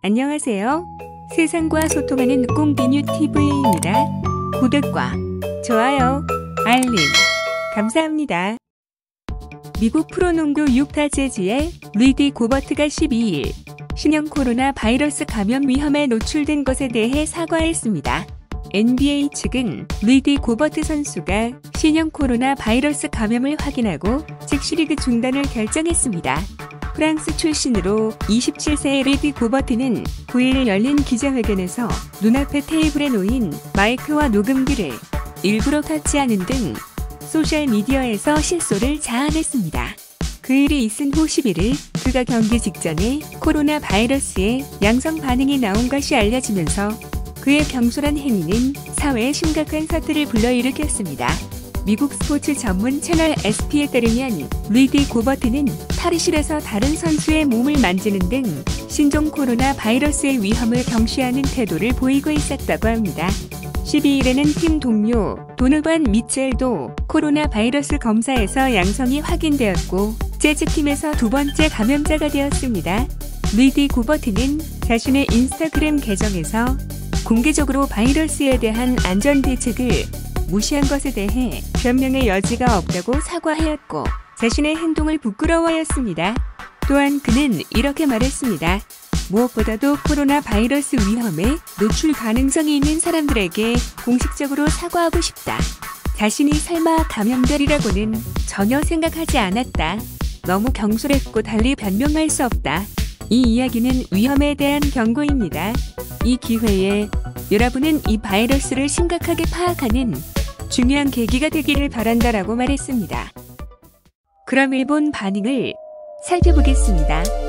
안녕하세요. 세상과 소통하는 꽁비뉴TV입니다. 구독과 좋아요, 알림 감사합니다. 미국 프로농구 유타 재즈의 루디 고버트가 12일 신형 코로나 바이러스 감염 위험에 노출된 것에 대해 사과했습니다. NBA 측은 루디 고버트 선수가 신형 코로나 바이러스 감염을 확인하고 즉시 리그 중단을 결정했습니다. 프랑스 출신으로 27세의 루디 고버트는 9일 열린 기자회견에서 눈앞에 테이블에 놓인 마이크와 녹음기를 일부러 터치하는 등 소셜미디어에서 실소를 자아냈습니다. 그 일이 있은 후 11일 그가 경기 직전에 코로나 바이러스의 양성 반응이 나온 것이 알려지면서 그의 경솔한 행위는 사회에 심각한 사태를 불러일으켰습니다. 미국 스포츠 전문 채널 SP에 따르면 루디 고버트는 탈의실에서 다른 선수의 몸을 만지는 등 신종 코로나 바이러스의 위험을 경시하는 태도를 보이고 있었다고 합니다. 12일에는 팀 동료 도노반 미첼도 코로나 바이러스 검사에서 양성이 확인되었고 재즈팀에서 두 번째 감염자가 되었습니다. 루디 고버트는 자신의 인스타그램 계정에서 공개적으로 바이러스에 대한 안전 대책을 무시한 것에 대해 변명의 여지가 없다고 사과하였고 자신의 행동을 부끄러워했습니다. 또한 그는 이렇게 말했습니다. 무엇보다도 코로나 바이러스 위험에 노출 가능성이 있는 사람들에게 공식적으로 사과하고 싶다. 자신이 설마 감염되리라고는 전혀 생각하지 않았다. 너무 경솔했고 달리 변명할 수 없다. 이 이야기는 위험에 대한 경고입니다. 이 기회에 여러분은 이 바이러스를 심각하게 파악하는 중요한 계기가 되기를 바란다라고 말했습니다. 그럼 일본 반응을 살펴보겠습니다.